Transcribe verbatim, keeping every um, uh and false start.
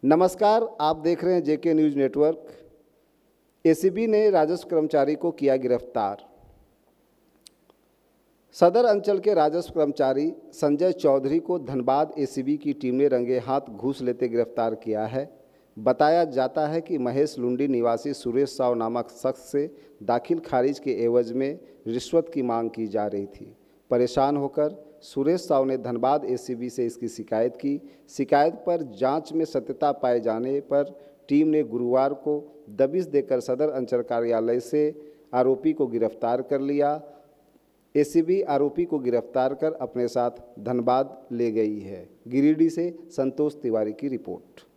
नमस्कार, आप देख रहे हैं जेके न्यूज़ नेटवर्क। एसीबी ने राजस्व कर्मचारी को किया गिरफ्तार। सदर अंचल के राजस्व कर्मचारी संजय चौधरी को धनबाद एसीबी की टीम ने रंगे हाथ घूस लेते गिरफ्तार किया है। बताया जाता है कि महेश लुंडी निवासी सुरेश साव नामक शख्स से दाखिल खारिज के एवज में रिश्वत की मांग की जा रही थी। परेशान होकर सुरेश साव ने धनबाद एसीबी से इसकी शिकायत की। शिकायत पर जांच में सत्यता पाए जाने पर टीम ने गुरुवार को दबिश देकर सदर अंचल कार्यालय से आरोपी को गिरफ्तार कर लिया। एसीबी आरोपी को गिरफ्तार कर अपने साथ धनबाद ले गई है। गिरिडीह से संतोष तिवारी की रिपोर्ट।